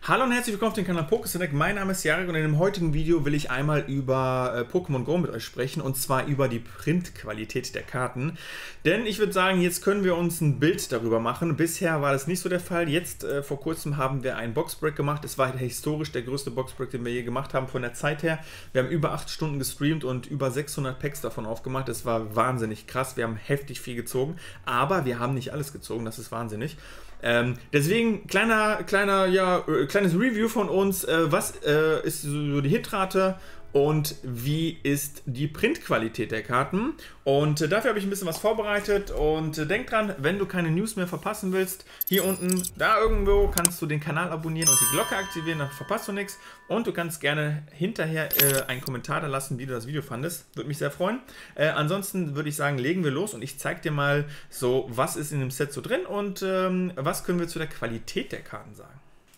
Hallo und herzlich willkommen auf dem Kanal PokéSelect. Mein Name ist Jarek und in dem heutigen Video will ich einmal über Pokémon Go mit euch sprechen und zwar über die Printqualität der Karten. Denn ich würde sagen, jetzt können wir uns ein Bild darüber machen. Bisher war das nicht so der Fall. Jetzt vor kurzem haben wir einen Boxbreak gemacht. Es war historisch der größte Boxbreak, den wir je gemacht haben von der Zeit her. Wir haben über 8 Stunden gestreamt und über 600 Packs davon aufgemacht. Das war wahnsinnig krass. Wir haben heftig viel gezogen, aber wir haben nicht alles gezogen. Das ist wahnsinnig. Deswegen kleines Review von uns, was ist so die Hitrate und wie ist die Printqualität der Karten. Und dafür habe ich ein bisschen was vorbereitet und denk dran, wenn du keine News mehr verpassen willst, hier unten, da irgendwo kannst du den Kanal abonnieren und die Glocke aktivieren, dann verpasst du nichts. Und du kannst gerne hinterher einen Kommentar da lassen, wie du das Video fandest. Würde mich sehr freuen. Ansonsten würde ich sagen, legen wir los und ich zeige dir mal so, was ist in dem Set so drin und was können wir zu der Qualität der Karten sagen.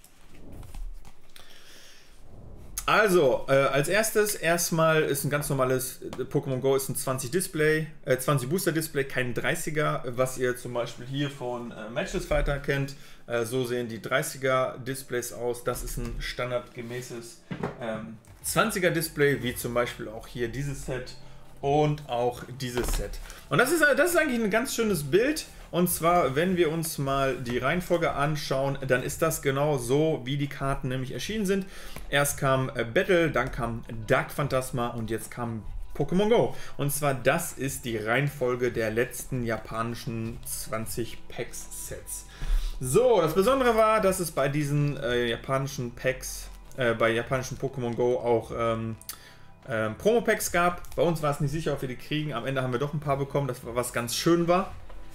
Also, als erstes erstmal ist ein ganz normales Pokémon Go ist ein 20 Booster Display, kein 30er, was ihr zum Beispiel hier von Matchless Fighter kennt. So sehen die 30er Displays aus. Das ist ein standardgemäßes 20er Display, wie zum Beispiel auch hier dieses Set und auch dieses Set. Und das ist eigentlich ein ganz schönes Bild. Und zwar, wenn wir uns mal die Reihenfolge anschauen, dann ist das genau so, wie die Karten nämlich erschienen sind. Erst kam Battle, dann kam Dark Phantasma und jetzt kam Pokémon Go. Und zwar, das ist die Reihenfolge der letzten japanischen 20 Packs-Sets. So, das Besondere war, dass es bei diesen japanischen Packs, bei japanischen Pokémon Go auch Promo-Packs gab. Bei uns war es nicht sicher, ob wir die kriegen. Am Ende haben wir doch ein paar bekommen, das war was ganz schön war.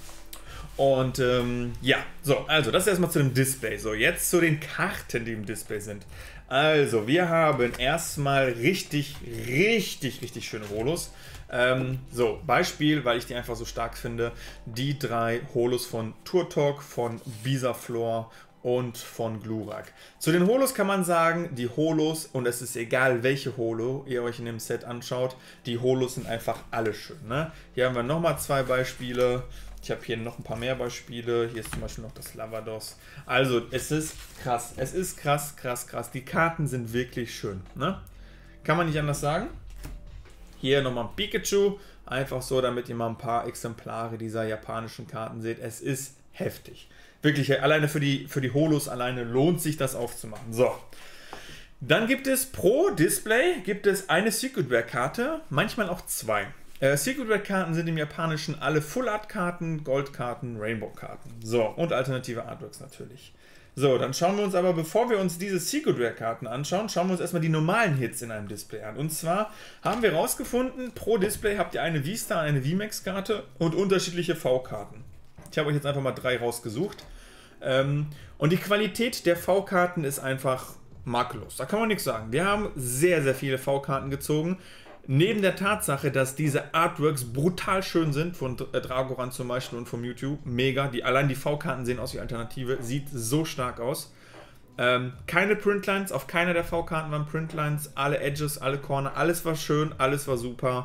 Und ja, so, also das ist erstmal zu dem Display. So, jetzt zu den Karten, die im Display sind. Also, wir haben erstmal richtig schöne Holos. So, Beispiel, weil ich die einfach so stark finde, die 3 Holos von Turtok, von Bisaflor und von Glurak. Zu den Holos kann man sagen, die Holos, und es ist egal, welche Holo ihr euch in dem Set anschaut, die Holos sind einfach alle schön. Ne? Hier haben wir nochmal 2 Beispiele. Ich habe hier noch ein paar mehr Beispiele. Hier ist zum Beispiel noch das Lavados. Also, es ist krass. Es ist krass. Die Karten sind wirklich schön. Ne? Kann man nicht anders sagen. Hier nochmal ein Pikachu. Einfach so, damit ihr mal ein paar Exemplare dieser japanischen Karten seht. Es ist heftig. Wirklich, alleine für die Holos alleine lohnt sich das aufzumachen. So. Dann gibt es pro Display eine Secret Rare Karte. Manchmal auch 2. Secret Rare Karten sind im Japanischen alle Full Art Karten, Gold Karten, Rainbow Karten. So, und alternative Artworks natürlich. So, dann schauen wir uns aber, bevor wir uns diese Secret Rare Karten anschauen, schauen wir uns erstmal die normalen Hits in einem Display an. Und zwar haben wir rausgefunden, pro Display habt ihr eine V-Star, eine V-Max Karte und unterschiedliche V-Karten. Ich habe euch jetzt einfach mal 3 rausgesucht. Und die Qualität der V-Karten ist einfach makellos. Da kann man nichts sagen. Wir haben sehr viele V-Karten gezogen. Neben der Tatsache, dass diese Artworks brutal schön sind, von Dragoran zum Beispiel und von Mewtwo, mega, allein die V-Karten sehen aus wie Alternative, sieht so stark aus. Keine Printlines, auf keiner der V-Karten waren Printlines, alle Edges, alle Corner, alles war schön, alles war super,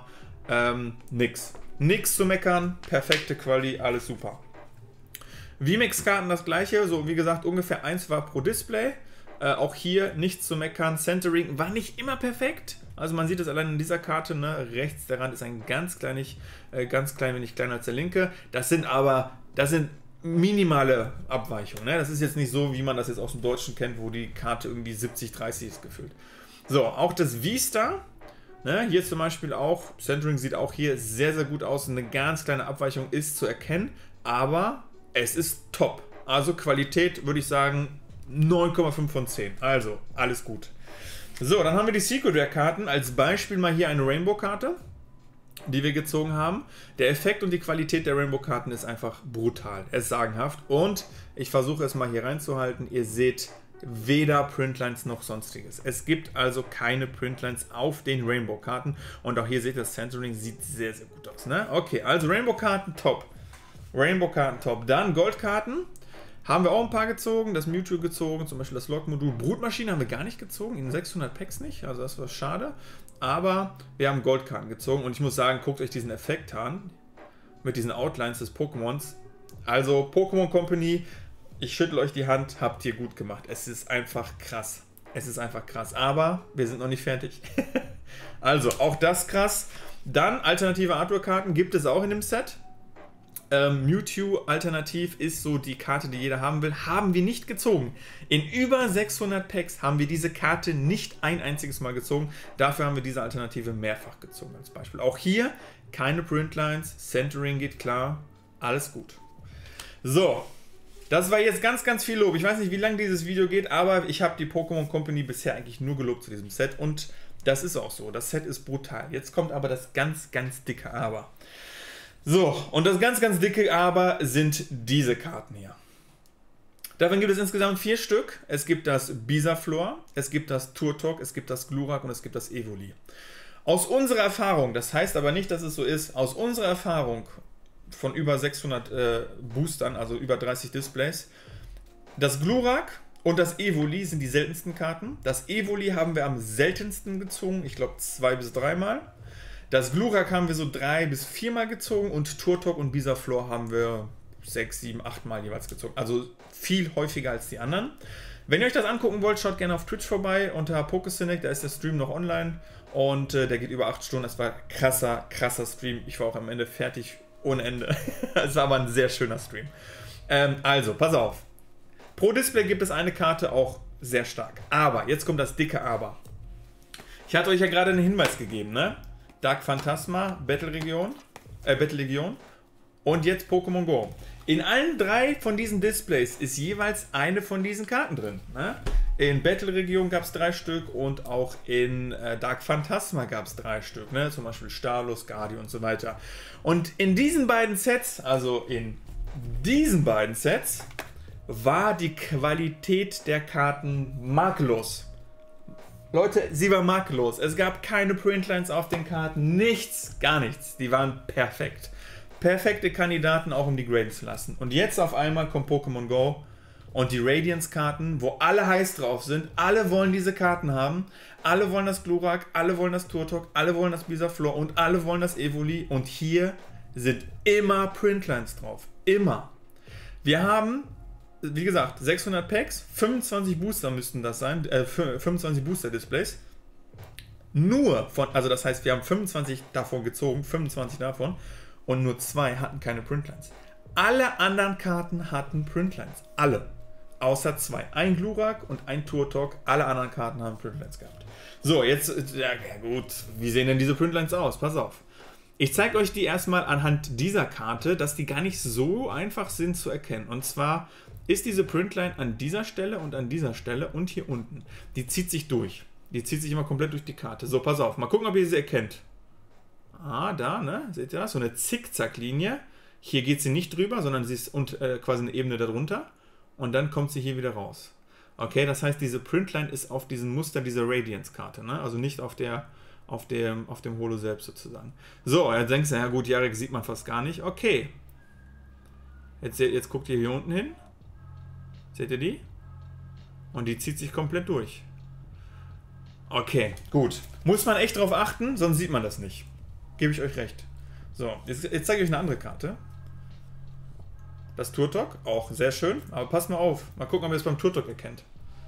nix zu meckern, perfekte Quali, alles super. VMAX-Karten das gleiche, so wie gesagt ungefähr 1 war pro Display. Auch hier nichts zu meckern. Centering war nicht immer perfekt. Also man sieht es allein in dieser Karte, ne? Rechts der Rand ist ein ganz klein wenig kleiner als der linke. Das sind minimale Abweichungen. Ne? Das ist jetzt nicht so, wie man das jetzt aus dem Deutschen kennt, wo die Karte irgendwie 70-30 ist gefühlt. So, auch das V-Star. Ne? Hier zum Beispiel auch, Centering sieht auch hier sehr gut aus. Eine ganz kleine Abweichung ist zu erkennen, aber es ist top. Also Qualität würde ich sagen 9,5 von 10. Also, alles gut. So, dann haben wir die Secret Rare Karten. Als Beispiel mal hier eine Rainbow Karte, die wir gezogen haben. Der Effekt und die Qualität der Rainbow Karten ist einfach brutal. Er ist sagenhaft. Und ich versuche es mal hier reinzuhalten. Ihr seht weder Printlines noch sonstiges. Es gibt also keine Printlines auf den Rainbow Karten. Und auch hier seht ihr, das Centering sieht sehr gut aus. Ne? Okay, also Rainbow Karten top. Rainbow Karten top. Dann Gold Karten. Haben wir auch ein paar gezogen, das Mewtwo gezogen, zum Beispiel das Log-Modul. Brutmaschine haben wir gar nicht gezogen, in 600 Packs nicht, also das war schade. Aber wir haben Goldkarten gezogen und ich muss sagen, guckt euch diesen Effekt an, mit diesen Outlines des Pokémons. Also Pokémon Company ich schüttle euch die Hand, habt ihr gut gemacht. Es ist einfach krass. Es ist einfach krass. Aber wir sind noch nicht fertig. Also, auch das krass. Dann alternative Artwork-Karten gibt es auch in dem Set. Mewtwo alternativ ist so die Karte, die jeder haben will. Haben wir nicht gezogen. In über 600 Packs haben wir diese Karte nicht ein einziges Mal gezogen. Dafür haben wir diese Alternative mehrfach gezogen als Beispiel. Auch hier keine Printlines. Centering geht klar. Alles gut. So. Das war jetzt ganz, ganz viel Lob. Ich weiß nicht, wie lange dieses Video geht, aber ich habe die Pokémon Company bisher eigentlich nur gelobt zu diesem Set. Und das ist auch so. Das Set ist brutal. Jetzt kommt aber das ganz, ganz dicke Aber. So, und das ganz, ganz dicke Aber sind diese Karten hier. Davon gibt es insgesamt 4 Stück. Es gibt das Bisaflor, es gibt das Turtok, es gibt das Glurak und es gibt das Evoli. Aus unserer Erfahrung, das heißt aber nicht, dass es so ist, aus unserer Erfahrung von über 600 Boostern, also über 30 Displays, das Glurak und das Evoli sind die seltensten Karten. Das Evoli haben wir am seltensten gezogen, ich glaube 2 bis 3 Mal. Das Glurak haben wir so 3 bis 4 Mal gezogen und Turtok und Bisaflor haben wir 6, 7, 8 Mal jeweils gezogen. Also viel häufiger als die anderen. Wenn ihr euch das angucken wollt, schaut gerne auf Twitch vorbei unter Pokesonic, da ist der Stream noch online und der geht über 8 Stunden. Es war krasser Stream. Ich war auch am Ende fertig ohne Ende. Es war aber ein sehr schöner Stream. Also, pass auf. Pro Display gibt es eine Karte auch sehr stark. Aber, jetzt kommt das dicke Aber. Ich hatte euch ja gerade einen Hinweis gegeben, ne? Dark Phantasma, Battle Legion und jetzt Pokémon Go. In allen 3 von diesen Displays ist jeweils eine von diesen Karten drin. Ne? In Battle Region gab es 3 Stück und auch in Dark Phantasma gab es 3 Stück. Ne? Zum Beispiel Starlos, Guardi und so weiter. Und in diesen beiden Sets, war die Qualität der Karten makellos. Leute, sie war makellos. Es gab keine Printlines auf den Karten, nichts, gar nichts. Die waren perfekt. Perfekte Kandidaten auch, um die graden zu lassen. Und jetzt auf einmal kommt Pokémon Go und die Radiance-Karten, wo alle heiß drauf sind. Alle wollen diese Karten haben. Alle wollen das Glurak, alle wollen das Turtok, alle wollen das Bisaflor und alle wollen das Evoli. Und hier sind immer Printlines drauf. Immer. Wir haben, wie gesagt, 600 Packs, 25 Booster müssten das sein, 25 Booster-Displays. Nur von, also das heißt, wir haben 25 davon gezogen, 25 davon. Und nur 2 hatten keine Printlines. Alle anderen Karten hatten Printlines. Alle. Außer 2. Ein Glurak und ein Turtok. Alle anderen Karten haben Printlines gehabt. So, jetzt, ja gut, wie sehen denn diese Printlines aus? Pass auf. Ich zeige euch die erstmal anhand dieser Karte, dass die gar nicht so einfach sind zu erkennen. Und zwar ist diese Printline an dieser Stelle und hier unten. Die zieht sich durch. Die zieht sich immer komplett durch die Karte. So, pass auf. Mal gucken, ob ihr sie erkennt. Ah, da, ne? Seht ihr das? So eine Zickzacklinie. Hier geht sie nicht drüber, sondern sie ist quasi eine Ebene darunter. Und dann kommt sie hier wieder raus. Okay, das heißt, diese Printline ist auf diesem Muster dieser Radiance-Karte, ne? Also nicht auf dem Holo selbst sozusagen. So, jetzt denkst du, ja gut, Jarek sieht man fast gar nicht. Okay. Jetzt guckt ihr hier unten hin. Seht ihr die? Und die zieht sich komplett durch. Okay, gut. Muss man echt drauf achten, sonst sieht man das nicht. Gebe ich euch recht. So, jetzt zeige ich euch eine andere Karte. Das Turtok, auch sehr schön. Aber passt mal auf. Mal gucken, ob ihr es beim Turtok erkennt.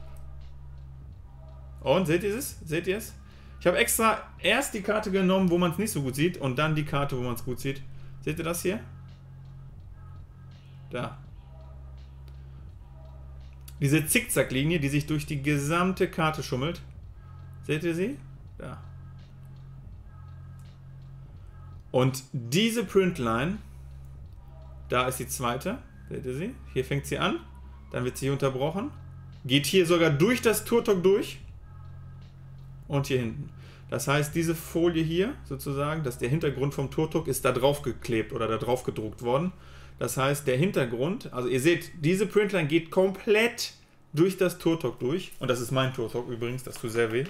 Und, seht ihr es? Seht ihr es? Ich habe extra erst die Karte genommen, wo man es nicht so gut sieht. Und dann die Karte, wo man es gut sieht. Seht ihr das hier? Da. Diese Zickzacklinie, die sich durch die gesamte Karte schummelt. Seht ihr sie? Da. Und diese Printline, da ist die zweite, seht ihr sie? Hier fängt sie an, dann wird sie unterbrochen, geht hier sogar durch das Turtok durch und hier hinten. Das heißt, diese Folie hier sozusagen, dass der Hintergrund vom Turtok ist da drauf geklebt oder da drauf gedruckt worden. Das heißt, der Hintergrund, also ihr seht, diese Printline geht komplett durch das Turtok durch. Und das ist mein Turtok übrigens, das tut sehr weh.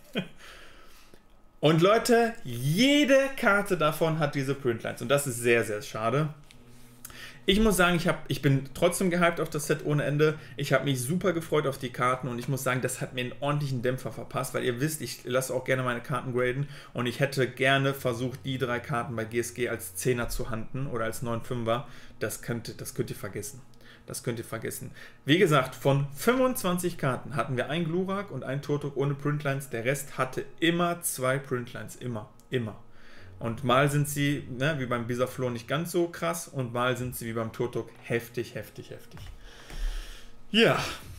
Und Leute, jede Karte davon hat diese Printlines. Und das ist sehr, sehr schade. Ich muss sagen, ich bin trotzdem gehypt auf das Set ohne Ende. Ich habe mich super gefreut auf die Karten und ich muss sagen, das hat mir einen ordentlichen Dämpfer verpasst, weil ihr wisst, ich lasse auch gerne meine Karten graden und ich hätte gerne versucht, die 3 Karten bei GSG als 10er zu handen oder als 9,5er. Das könnt ihr vergessen. das könnt ihr vergessen. Wie gesagt, von 25 Karten hatten wir ein Glurak und ein Turtok ohne Printlines. Der Rest hatte immer 2 Printlines. Immer. Und mal sind sie, ne, wie beim Bisaflor, nicht ganz so krass und mal sind sie wie beim Turtok heftig. Ja.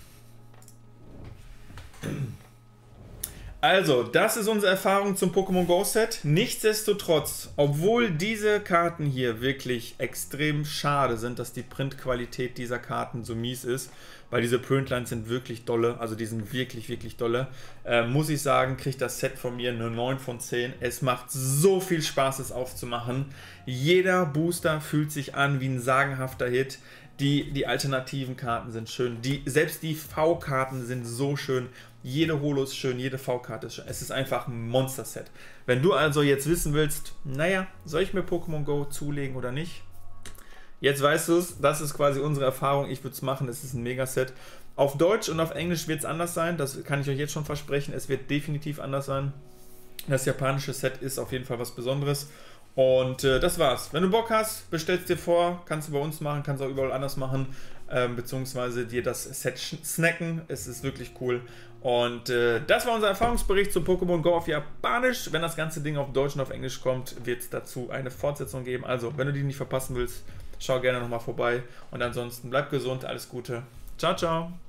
Also, das ist unsere Erfahrung zum Pokémon Go Set. Nichtsdestotrotz, obwohl diese Karten hier wirklich extrem schade sind, dass die Printqualität dieser Karten so mies ist, weil diese Printlines sind wirklich dolle, also die sind wirklich dolle, muss ich sagen, kriegt das Set von mir eine 9 von 10. Es macht so viel Spaß, es aufzumachen. Jeder Booster fühlt sich an wie ein sagenhafter Hit. Die alternativen Karten sind schön. Selbst die V-Karten sind so schön. Jede Holo ist schön, jede V-Karte ist schön. Es ist einfach ein Monster-Set. Wenn du also jetzt wissen willst, naja, soll ich mir Pokémon Go zulegen oder nicht? Jetzt weißt du es, das ist quasi unsere Erfahrung. Ich würde es machen, es ist ein Mega-Set. Auf Deutsch und auf Englisch wird es anders sein. Das kann ich euch jetzt schon versprechen. Es wird definitiv anders sein. Das japanische Set ist auf jeden Fall was Besonderes. Und das war's. Wenn du Bock hast, bestellst dir vor, kannst du bei uns machen, kannst auch überall anders machen, beziehungsweise dir das Set snacken. Es ist wirklich cool. Und das war unser Erfahrungsbericht zu Pokémon Go auf Japanisch. Wenn das ganze Ding auf Deutsch und auf Englisch kommt, wird es dazu eine Fortsetzung geben. Also, wenn du die nicht verpassen willst, schau gerne nochmal vorbei. Und ansonsten bleib gesund, alles Gute. Ciao, ciao.